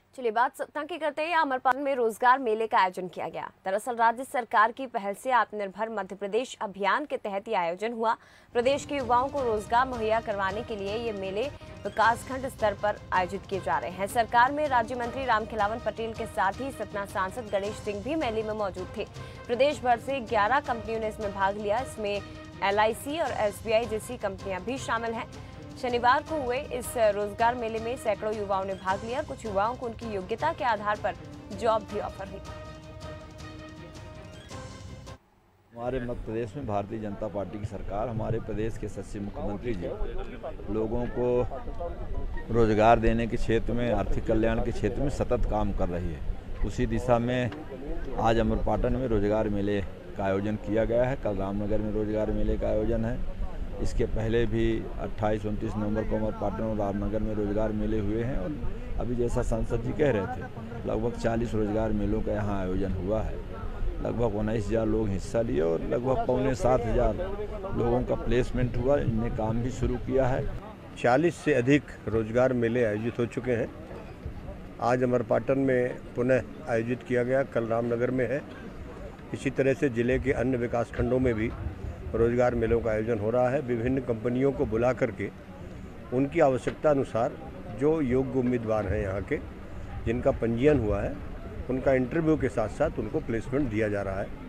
चलिए बात सतना की करते हैं। अमरपाटन में रोजगार मेले का आयोजन किया गया। दरअसल राज्य सरकार की पहल से आत्मनिर्भर मध्य प्रदेश अभियान के तहत ये आयोजन हुआ। प्रदेश के युवाओं को रोजगार मुहैया करवाने के लिए ये मेले विकासखंड स्तर पर आयोजित किए जा रहे हैं। सरकार में राज्य मंत्री रामखिलावन पटेल के साथ ही सतना सांसद गणेश सिंह भी मेले में मौजूद थे। प्रदेश भर से 11 कंपनियों ने इसमें भाग लिया। इसमें LIC और SBI जैसी कंपनियां भी शामिल हैं। शनिवार को हुए इस रोजगार मेले में सैकड़ों युवाओं ने भाग लिया। कुछ युवाओं को उनकी योग्यता के आधार पर जॉब भी ऑफर हुई। हमारे मध्य प्रदेश में भारतीय जनता पार्टी की सरकार, हमारे प्रदेश के यशस्वी मुख्यमंत्री जी लोगों को रोजगार देने के क्षेत्र में, आर्थिक कल्याण के क्षेत्र में सतत काम कर रही है। उसी दिशा में आज अमरपाटन में रोजगार मेले का आयोजन किया गया है। कल रामनगर में रोजगार मेले का आयोजन है। इसके पहले भी 28-29 नवंबर को अमरपाटन और रामनगर में रोजगार मेले हुए हैं और अभी जैसा सांसद जी कह रहे थे, लगभग 40 रोजगार मेलों का यहाँ आयोजन हुआ है। लगभग 19,000 लोग हिस्सा लिए और लगभग 6,500 लोगों का प्लेसमेंट हुआ। इनने काम भी शुरू किया है। 40 से अधिक रोजगार मेले आयोजित हो चुके हैं। आज अमरपाटन में पुनः आयोजित किया गया, कल रामनगर में है। इसी तरह से जिले के अन्य विकास खंडों में भी रोजगार मेलों का आयोजन हो रहा है। विभिन्न कंपनियों को बुला करके उनकी आवश्यकता अनुसार जो योग्य उम्मीदवार हैं यहाँ के, जिनका पंजीयन हुआ है, उनका इंटरव्यू के साथ साथ उनको प्लेसमेंट दिया जा रहा है।